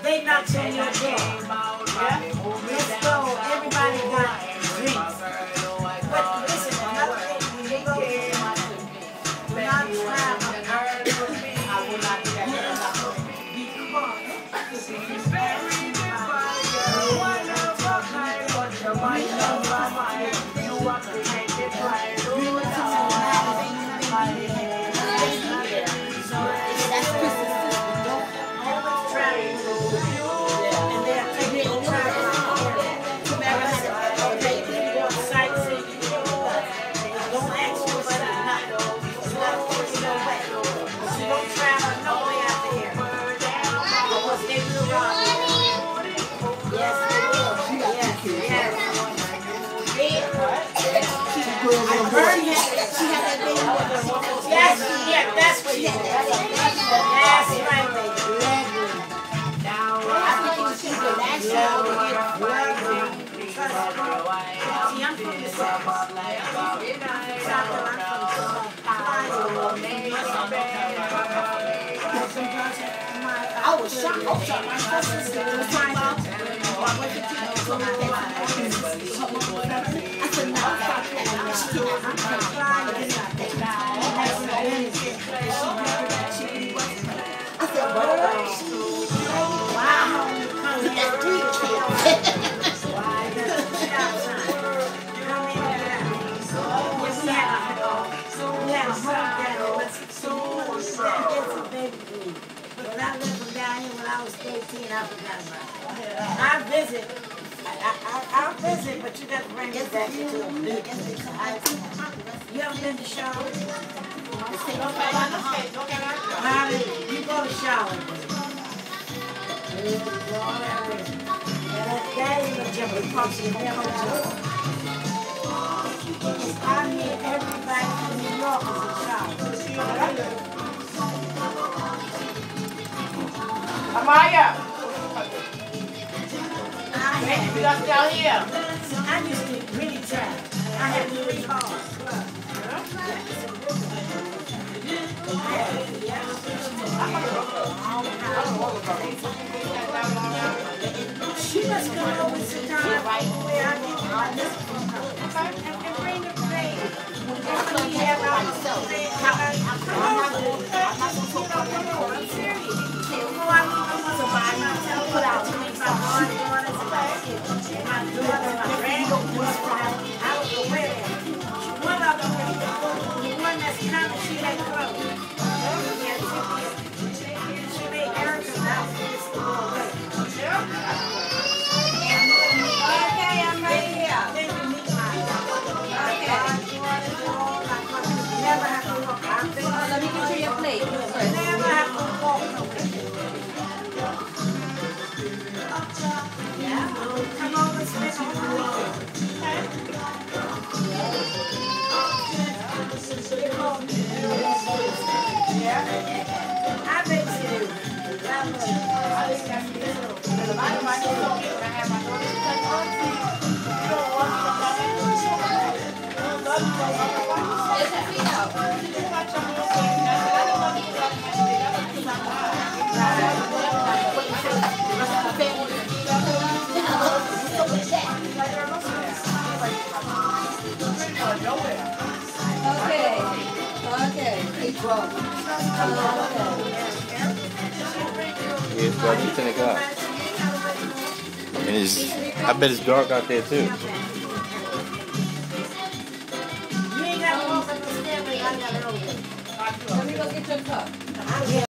They knocked on your door. Yeah? Let's go. Everybody got drinks. But listen, another thing, when you go to do not travel, I will not do that. Be that's what you want. That's right, baby. Now, I think you should go last year. See, I'm from the South. I was shocked. My sister was trying to. I said, no, But I lived from down here when I was 18, I forgot about it. I visit. I'll visit, but you got to bring me back to you haven't been to Charlotte? You go to Charlotte. That ain't a Jimmy Pumpkin. I mean, everybody from New York is in Charlotte. Amaya! You got down here. I used to really try. I had to really hard. She must come over sometime where I get this and bring the baby. We have our I'm serious. Somebody put out 25 daughters. My daughter, my granddaughter, I was aware of it. One of them, the one that's kind of, she had clothes. She made Erica now, it's the whole way. Okay, I'm right here. Then you meet my never have to walk. Let me get you your plate. Never have to walk. Come over and spend a weekend. I bet you do. Yeah, it's about 10 o'clock. And I bet it's dark out there too. You ain't got to walk up the stairway, I got it over. Let me go get your cup.